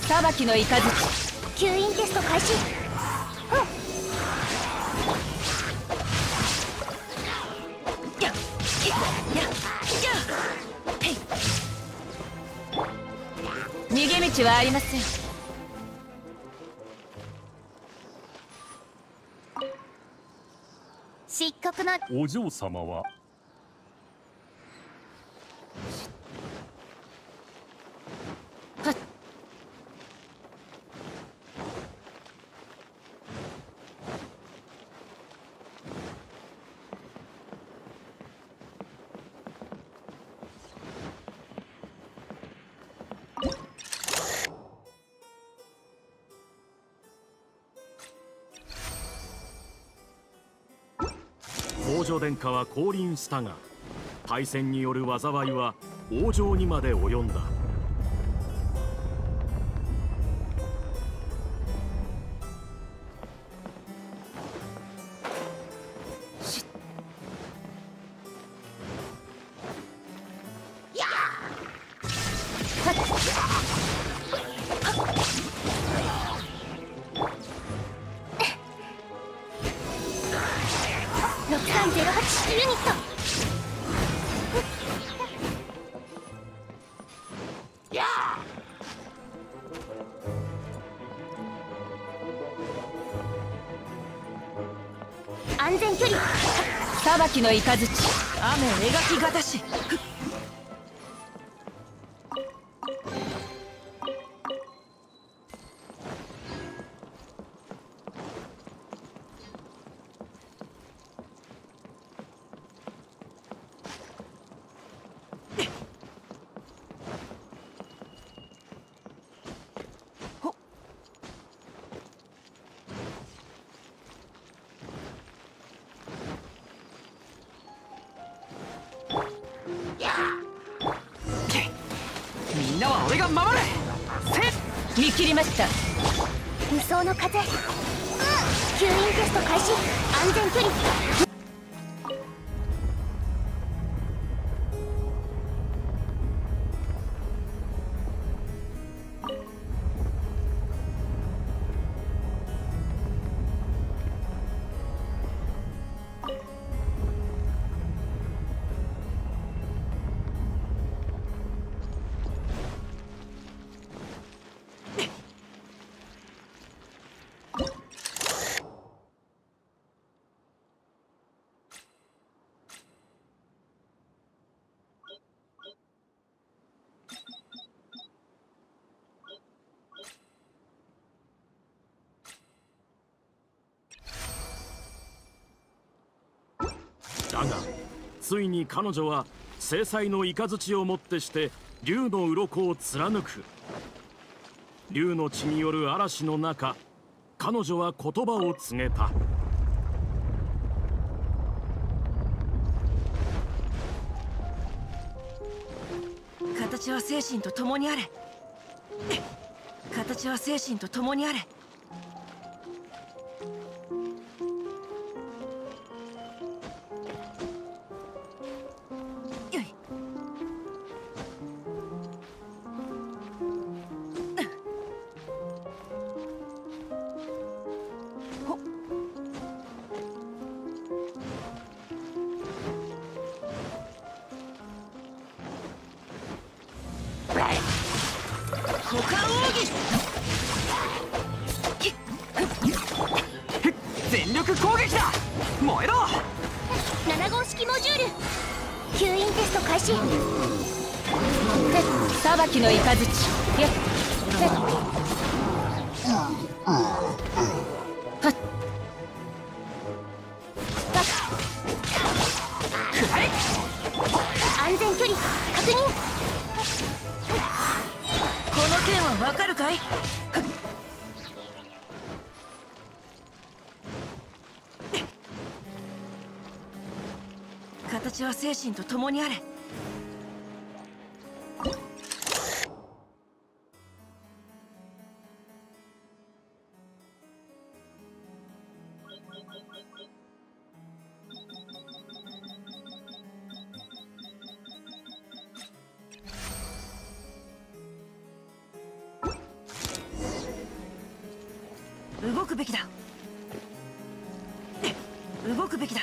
裁きの雷。 吸引テスト開始。 逃げ道はありません。 漆黒のお嬢様は王女殿下は降臨したが、大戦による災いは王城にまで及んだ。 6308ユニット。安全距離。 裁きの雷。雨描きがたし。みんなは俺が守る。見切りました。 無双の風。吸引テスト開始。安全距離。 だがついに彼女は制裁の雷をもってして竜の鱗を貫く。竜の血による嵐の中、彼女は言葉を告げた。 形は精神と共にあれ。形は精神と共にあれ。股間奥義。全力攻撃だ。燃えろ。 7号式モジュール。吸引テスト開始。 裁きの雷。 安全距離確認。 この件はわかるかい？形は精神と共にあれ。 動くべきだ。動くべきだ。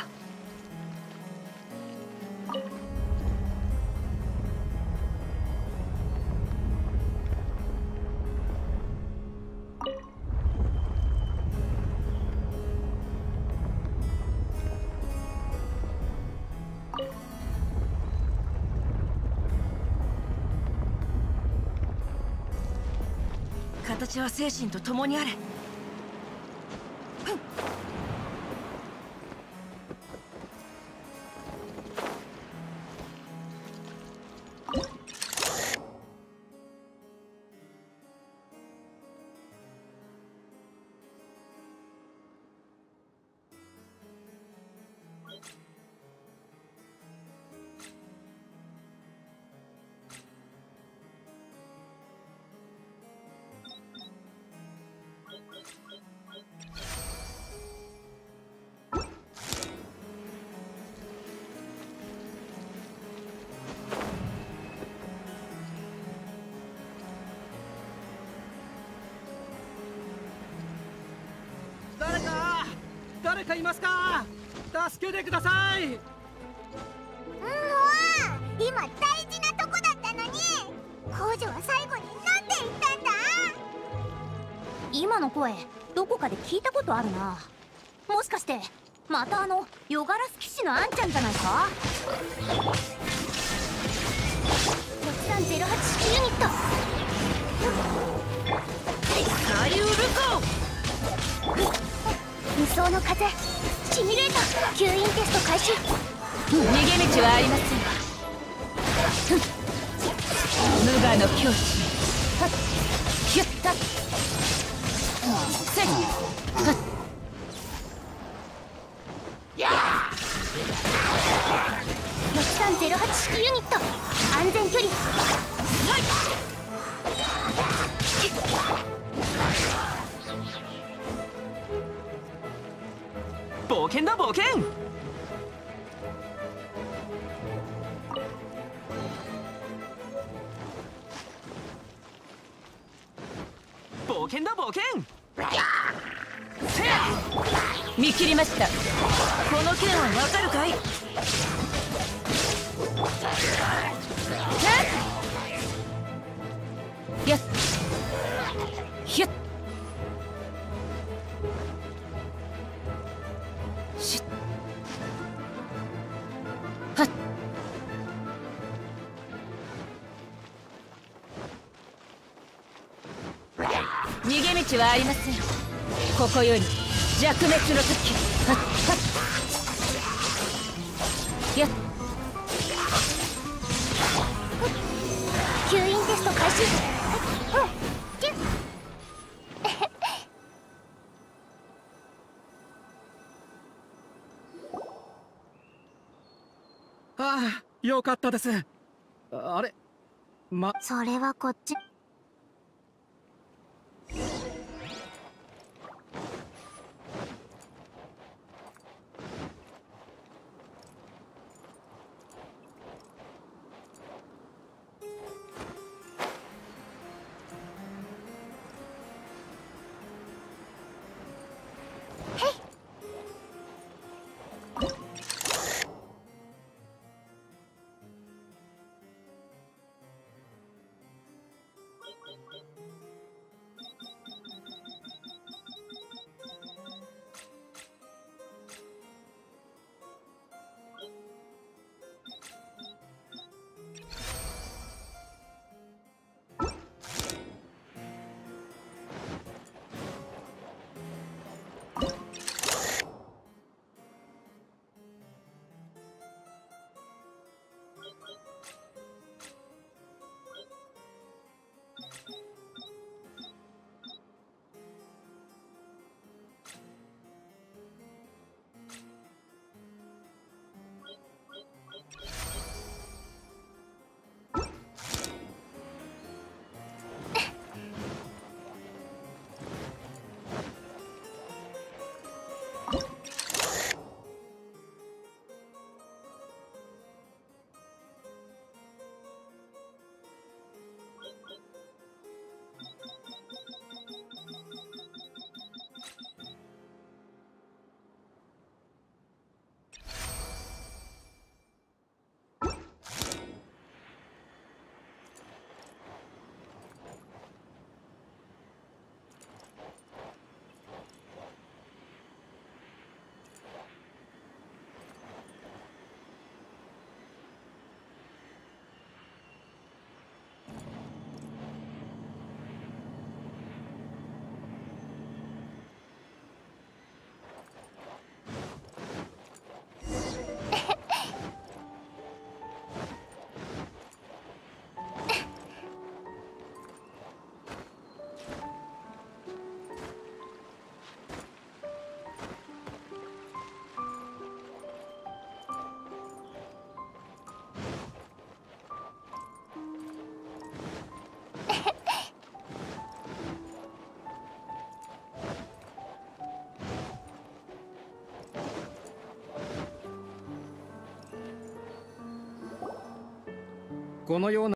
形は精神と共にあれ。 誰かいますか？助けてください。 今大事なとこだったのに、工女は最後に何て言ったんだ？今の声どこかで聞いたことあるな。もしかしてまたヨガラス騎士のアンちゃんじゃないか？6308式ユニットサリュールコ。 無双の風シミュレーター吸引テスト開始。 逃げ道はありません。無我の境地。ヒュッタッセッ 6308式ユニット安全距離。 冒険だ冒険。冒険だ冒険。見切りました。この剣はわかるかい？やっひゅっしっはっ。逃げ道はありません。ここより弱滅の時。はっはっやっ吸引テスト開始。キュッああ、よかったです。あれ、 それはこっち。 このような